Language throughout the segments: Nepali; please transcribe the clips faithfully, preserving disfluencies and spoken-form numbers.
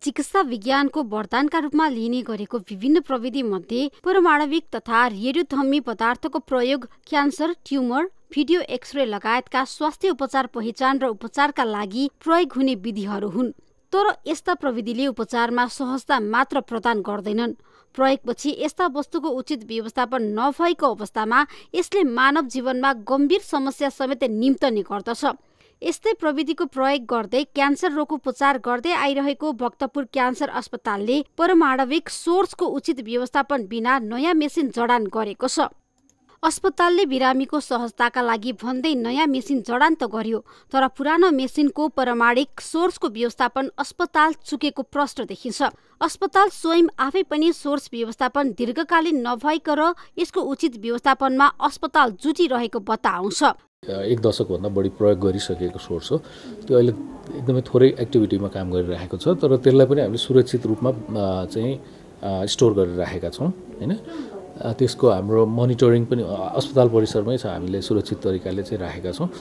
चिकित्सा विज्ञानको वरदानका रूपमा लिने गरेको विभिन्न प्रविधि मध्ये परमाणविक तथा रेडियोधर्मी पदार्थको प्रयोग क्यान्सर, ट्युमर, भिडियो एक्सरे लगायतका स्वास्थ्य उपचार पहिचान र उपचारका लागि प्रयोग हुने विधिहरू हुन्। तर यस्ता प्रविधिले उपचारमा सहजता मात्र प्रदान गर्दैनन्। प्रयोगपछि यस्ता वस्तुको उचित व्यवस्थापन नभएको अवस्थामा यसले मानव जीवनमा गम्भीर समस्या समेत निम्तने गर्दछ। यस्तै प्रविधिको प्रयोग गर्दै क्यान्सर रोगको उपचार गर्दै आइरहेको भक्तपुर क्यान्सर अस्पतालले परमाणविक सोर्सको उचित व्यवस्थापन बिना नयाँ मेसिन जडान गरेको छ। अस्पतालले बिरामीको सहजताका लागि भन्दै नयाँ मेसिन जडान त गर्यो, तर पुरानो मेसिनको परमाणिक सोर्सको व्यवस्थापन अस्पताल चुकेको प्रश्न देखिन्छ। अस्पताल स्वयं आफै पनि सोर्स व्यवस्थापन दीर्घकालीन नभएको र यसको उचित व्यवस्थापनमा अस्पताल जुटिरहेको बताउँछ। एक दशकभन्दा बढी प्रयोग गरिसकेको सोर्स हो। त्यो अहिले एकदमै थोरै एक्टिभिटीमा काम गरिरहेको छ, तर त्यसलाई पनि हामीले सुरक्षित रूपमा चाहिँ स्टोर गरिराखेका छौँ हैन। त्यसको हाम्रो मोनिटरिङ पनि अस्पताल परिसरमै छ, हामीले सुरक्षित तरिकाले चाहिँ राखेका छौँ।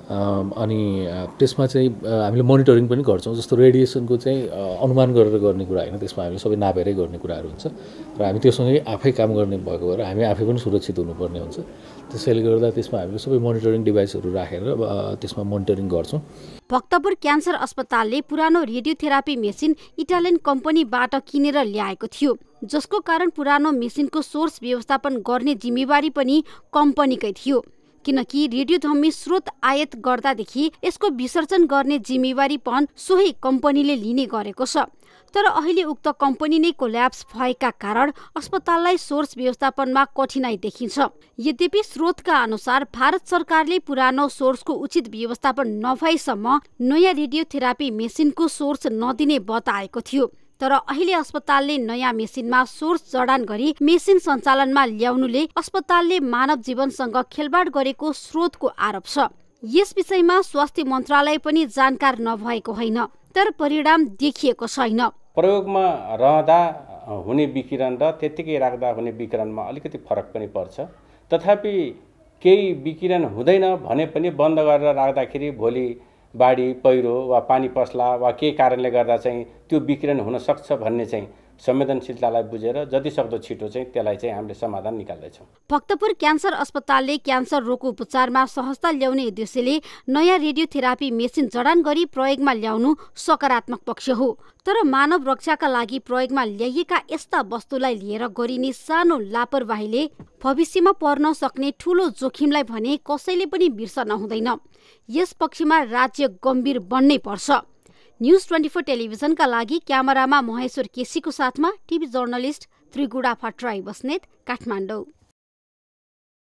अनि त्यसमा चाहिँ हामीले मोनिटरिङ पनि गर्छौँ। जस्तो रेडिएसनको चाहिँ अनुमान गरेर गर्ने कुरा होइन, त्यसमा हामीले सबै नापेरै गर्ने कुराहरू हुन्छ र हामी त्योसँगै आफै काम गर्ने भएको भएर हामी आफै पनि सुरक्षित हुनुपर्ने हुन्छ। त्यसैले गर्दा त्यसमा हामीले सबै मोनिटरिङ डिभाइसहरू राखेर त्यसमा मोनिटरिङ गर्छौँ। भक्तपुर क्यान्सर अस्पतालले पुरानो रेडियोथेरापी मेसिन इटालियन कम्पनीबाट किनेर ल्याएको थियो, जसको कारण पुरानो मेसिनको सोर्स व्यवस्थापन गर्ने जिम्मेवारी पनि कम्पनीकै थियो, किनकि रेडियोधर्मी स्रोत आयात गर्दादेखि यसको विसर्जन गर्ने जिम्मेवारी पनि सोही कम्पनीले लिने गरेको छ। तर अहिले उक्त कम्पनी नै कोल्याप्स भएका कारण अस्पताललाई सोर्स व्यवस्थापनमा कठिनाई देखिन्छ। यद्यपि स्रोतका अनुसार भारत सरकारले पुरानो सोर्सको उचित व्यवस्थापन नभएसम्म नयाँ रेडियोथेरापी मेसिनको सोर्स नदिने बताएको थियो। तर अहिले अस्पतालले नयाँ मेसिनमा सोर्स जडान गरी मेसिन सञ्चालनमा ल्याउनुले अस्पतालले मानव जीवनसँग खेलबाड गरेको स्रोतको आरोप छ। यस विषयमा स्वास्थ्य मन्त्रालय पनि जानकार नभएको होइन, तर परिणाम देखिएको छैन। प्रयोगमा रहँदा हुने विकिरण र त्यतिकै राख्दा हुने विकिरणमा अलिकति फरक पनि पर्छ। तथापि केही विकिरण हुँदैन भने पनि बन्द गरेर राख्दाखेरि भोलि बाढी, पहिरो वा पानी पस्ला वा केही कारणले गर्दा चाहिँ त्यो विकिरण हुन सक्छ भन्ने चाहिँ संवेदनशीलतालाई बुझेर जति सक्दो छिटो चाहिँ त्यसलाई चाहिँ हामीले समाधान निकाल्दैछौँ। भक्तपुर क्यान्सर अस्पतालले क्यान्सर रोगको उपचारमा सहजता ल्याउने उद्देश्यले नयाँ रेडियोथेरापी मेसिन जडान गरी प्रयोगमा ल्याउनु सकारात्मक पक्ष हो। तर मानव रक्षाका लागि प्रयोगमा ल्याइएका यस्ता वस्तुलाई लिएर गरिने सानो लापरवाहीले भविष्यमा पर्न सक्ने ठूलो जोखिमलाई भने कसैले पनि बिर्सन हुँदैन। यस पक्षमा राज्य गम्भीर बन्नै पर्छ। न्यूज ट्वेन्टी फोर टेलिभिजनका लागि क्यामेरामा महेश्वर केसीको साथमा टिभी जर्नलिस्ट त्रिगुडा भट्टराई बस्नेत, काठमाडौँ।